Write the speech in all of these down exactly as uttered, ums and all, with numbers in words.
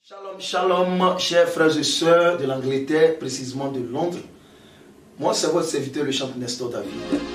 Shalom, shalom, chers frères et sœurs de l'Angleterre, précisément de Londres. Moi, c'est votre serviteur, le chanteur Nestor David.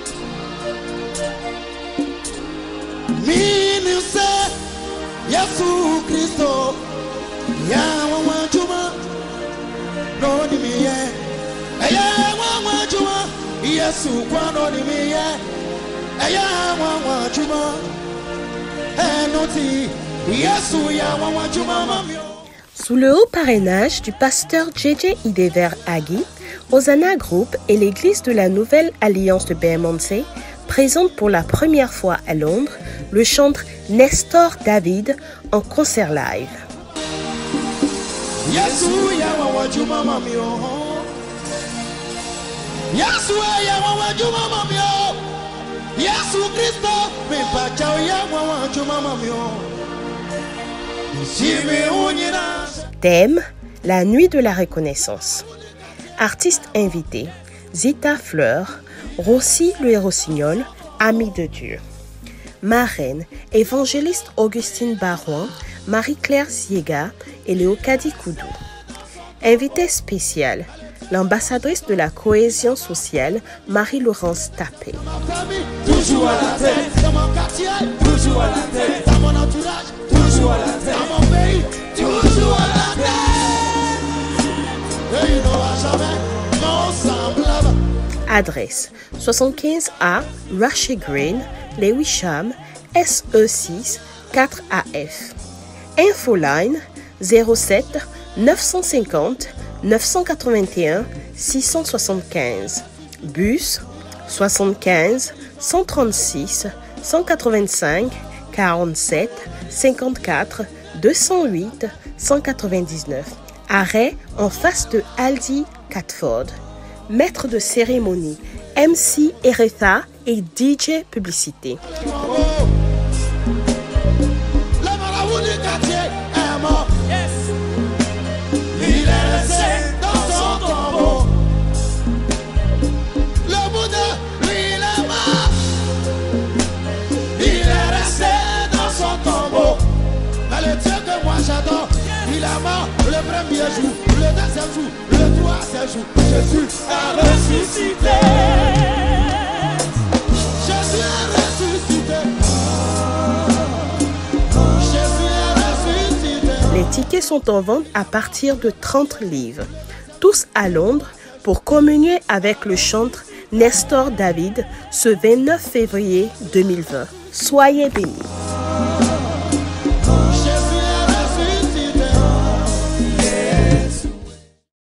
Sous le haut parrainage du pasteur J J Idever Agui, Hosanna Group et l'église de la Nouvelle Alliance de Bermondsey présentent pour la première fois à Londres le chantre Nestor David en concert live. Thème, la nuit de la reconnaissance. Artistes invités, Zita Fleur, Rossi le Rossignol, Ami de Dieu. Marraine, évangéliste Augustine Barouin, Marie-Claire Ziega et Léocadie Koudou. Invité spécial, l'ambassadrice de la cohésion sociale, Marie-Laurence Tapé. Toujours à la tête, dans mon quartier, toujours à la tête, dans mon entourage, toujours à la tête, dans mon pays, toujours à la tête. Et il n'aura jamais mon semblable. Adresse soixante-quinze A Rushy Green, Lewisham, S E six quatre A F. Infoline zéro sept neuf cent cinquante neuf cent quatre-vingt-un six cent soixante-quinze. Bus soixante-quinze cent trente-six cent quatre-vingt-cinq quarante-sept cinquante-quatre deux cent huit cent quatre-vingt-dix-neuf. Arrêt en face de Aldi Catford. Maître de cérémonie, M C Eretha et D J Publicité. J'adore, il a mort le premier jour, le deuxième jour, le troisième jour. Jésus a ressuscité. Jésus a ressuscité. Jésus a ressuscité. Les tickets sont en vente à partir de trente livres. Tous à Londres pour communier avec le chantre Nestor David ce vingt-neuf février deux mille vingt. Soyez bénis.